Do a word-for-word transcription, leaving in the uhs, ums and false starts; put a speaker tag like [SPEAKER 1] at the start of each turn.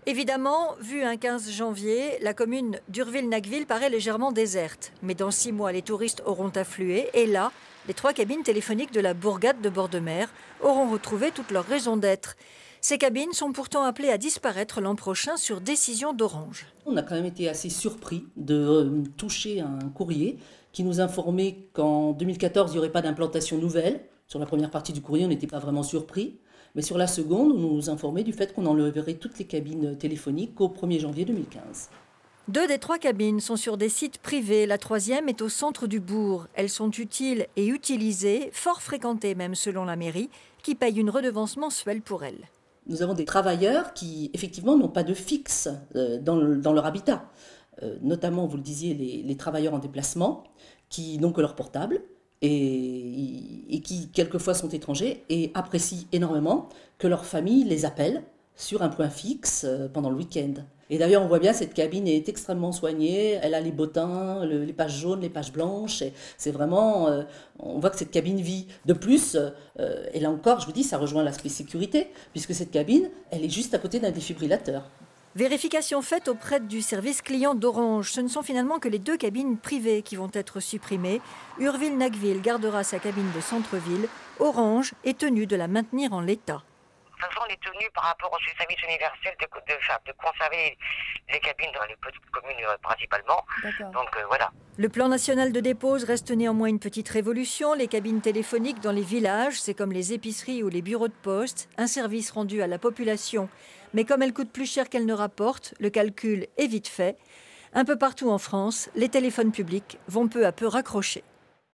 [SPEAKER 1] Évidemment, vu un quinze janvier, la commune d'Urville-Nacqueville paraît légèrement déserte. Mais dans six mois, les touristes auront afflué et là, les trois cabines téléphoniques de la bourgade de bord de mer auront retrouvé toute leur raison d'être. Ces cabines sont pourtant appelées à disparaître l'an prochain sur décision d'Orange.
[SPEAKER 2] On a quand même été assez surpris de toucher un courrier qui nous informait qu'en deux mille quatorze, il n'y aurait pas d'implantation nouvelle. Sur la première partie du courrier, on n'était pas vraiment surpris. Mais sur la seconde, on nous informait du fait qu'on enlèverait toutes les cabines téléphoniques au premier janvier deux mille quinze.
[SPEAKER 1] Deux des trois cabines sont sur des sites privés. La troisième est au centre du bourg. Elles sont utiles et utilisées, fort fréquentées même selon la mairie, qui paye une redevance mensuelle pour elles.
[SPEAKER 2] Nous avons des travailleurs qui, effectivement, n'ont pas de fixe dans, le, dans leur habitat. Euh, notamment, vous le disiez, les, les travailleurs en déplacement, qui n'ont que leur portable et, et qui, quelquefois, sont étrangers et apprécient énormément que leur famille les appelle sur un point fixe pendant le week-end. Et d'ailleurs, on voit bien, cette cabine est extrêmement soignée. Elle a les bottins, le, les pages jaunes, les pages blanches. C'est vraiment, euh, on voit que cette cabine vit. De plus, euh, et là encore, je vous dis, ça rejoint l'aspect sécurité, puisque cette cabine, elle est juste à côté d'un défibrillateur.
[SPEAKER 1] Vérification faite auprès du service client d'Orange. Ce ne sont finalement que les deux cabines privées qui vont être supprimées. Urville-Nacqueville gardera sa cabine de centre-ville. Orange est tenu de la maintenir en l'état.
[SPEAKER 3] De toute façon, on est tenu par rapport au service universel de, de, de conserver les cabines dans les petites communes principalement. Donc euh, voilà.
[SPEAKER 1] Le plan national de dépose reste néanmoins une petite révolution. Les cabines téléphoniques dans les villages, c'est comme les épiceries ou les bureaux de poste, un service rendu à la population. Mais comme elles coûtent plus cher qu'elles ne rapportent, le calcul est vite fait. Un peu partout en France, les téléphones publics vont peu à peu raccrocher.